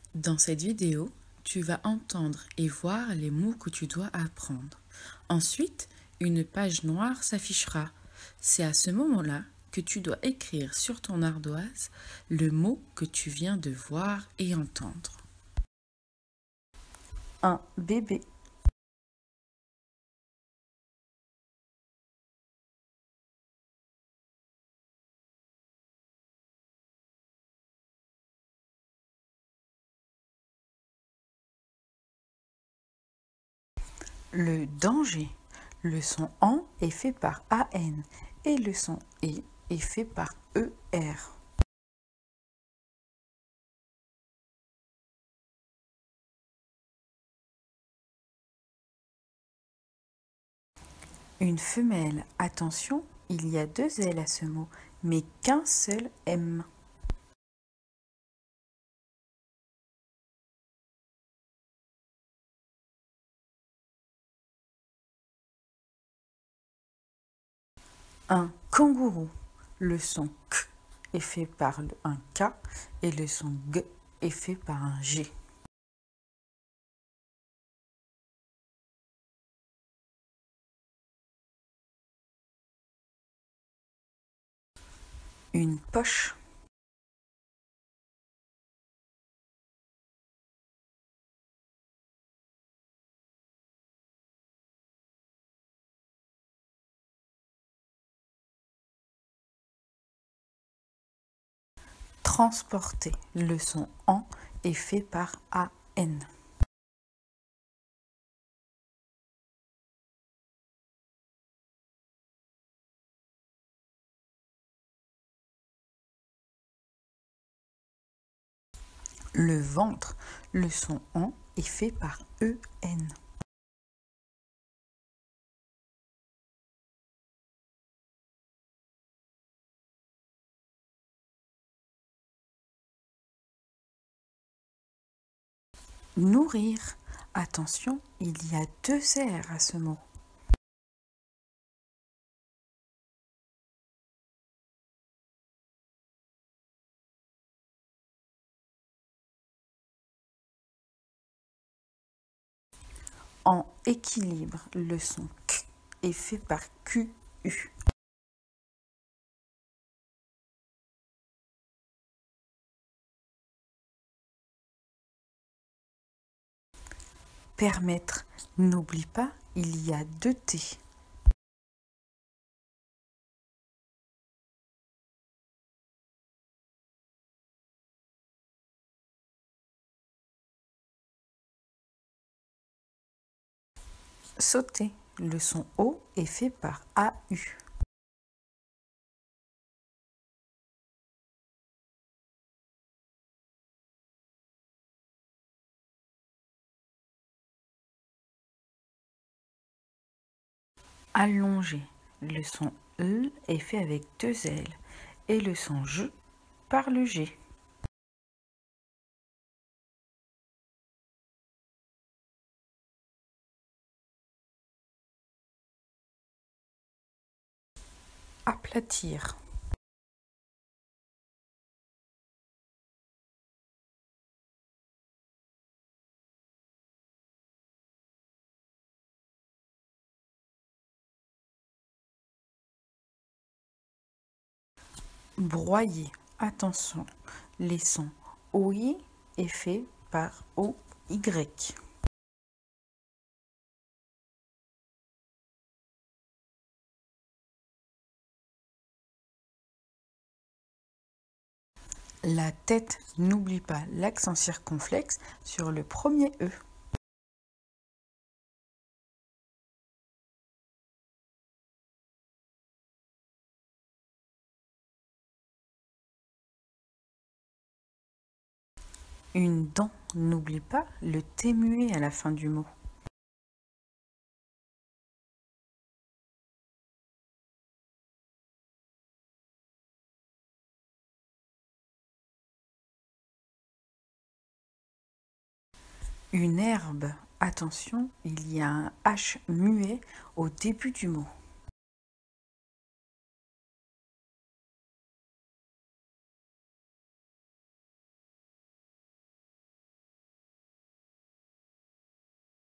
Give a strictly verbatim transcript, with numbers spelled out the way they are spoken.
Dans cette vidéo, tu vas entendre et voir les mots que tu dois apprendre. Ensuite, une page noire s'affichera. C'est à ce moment-là que tu dois écrire sur ton ardoise le mot que tu viens de voir et entendre. Un bébé. Le danger. Le son AN est fait par A N et le son E est fait par E R. Une femelle. Attention, il y a deux L à ce mot, mais qu'un seul M. Un kangourou. Le son K est fait par un K et le son G est fait par un G. Une poche. Transporter. Le son AN est fait par A N. Le ventre. Le son AN est fait par E N. Nourrir. Attention, il y a deux R à ce mot. En équilibre, le son K est fait par Q U. Permettre. N'oublie pas, il y a deux T. Sauter. Le son O est fait par A U. Allonger. Le son E est fait avec deux L et le son G par le G. Aplatir. Broyer. Attention, les sons O I est fait par O Y. La tête. N'oublie pas l'accent circonflexe sur le premier E. Une dent. N'oublie pas le T muet à la fin du mot. Une herbe. Attention, il y a un H muet au début du mot.